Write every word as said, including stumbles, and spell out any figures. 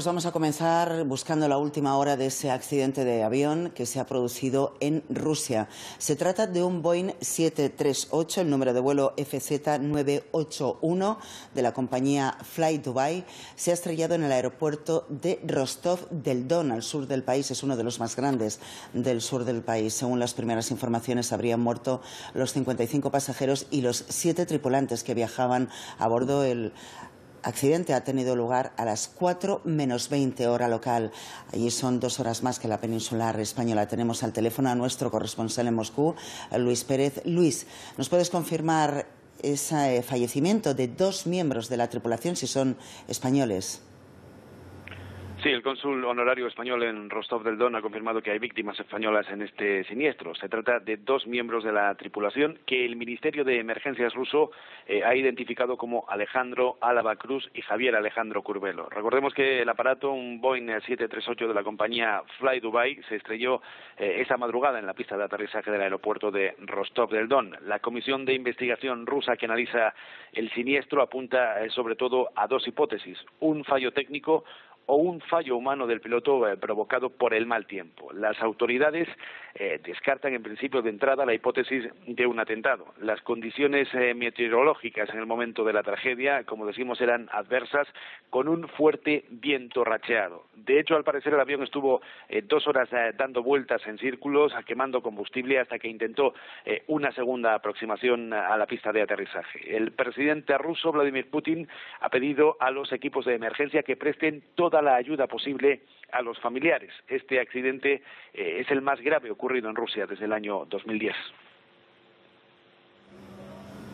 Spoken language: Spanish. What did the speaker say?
Pues vamos a comenzar buscando la última hora de ese accidente de avión que se ha producido en Rusia. Se trata de un Boeing siete tres ocho, el número de vuelo F Z nueve ocho uno de la compañía Fly Dubai. Se ha estrellado en el aeropuerto de Rostov del Don, al sur del país. Es uno de los más grandes del sur del país. Según las primeras informaciones, habrían muerto los cincuenta y cinco pasajeros y los siete tripulantes que viajaban a bordo. El accidente ha tenido lugar a las cuatro menos veinte hora local. Allí son dos horas más que la peninsular española. Tenemos al teléfono a nuestro corresponsal en Moscú, Luis Pérez. Luis, ¿nos puedes confirmar ese fallecimiento de dos miembros de la tripulación, si son españoles? Sí, el cónsul honorario español en Rostov del Don ha confirmado que hay víctimas españolas en este siniestro. Se trata de dos miembros de la tripulación que el Ministerio de Emergencias ruso eh, ha identificado como Alejandro Álava Cruz y Javier Alejandro Curbelo. Recordemos que el aparato, un Boeing siete tres ocho de la compañía Fly Dubai, se estrelló eh, esa madrugada en la pista de aterrizaje del aeropuerto de Rostov del Don. La comisión de investigación rusa que analiza el siniestro apunta eh, sobre todo a dos hipótesis: un fallo técnico o un fallo humano del piloto eh, provocado por el mal tiempo. Las autoridades eh, descartan en principio de entrada la hipótesis de un atentado. Las condiciones eh, meteorológicas en el momento de la tragedia, como decimos, eran adversas, con un fuerte viento racheado. De hecho, al parecer el avión estuvo eh, dos horas eh, dando vueltas en círculos, quemando combustible, hasta que intentó eh, una segunda aproximación a la pista de aterrizaje. El presidente ruso, Vladimir Putin, ha pedido a los equipos de emergencia que presten toda la ayuda posible a los familiares. Este accidente eh, es el más grave ocurrido en Rusia desde el año dos mil diez.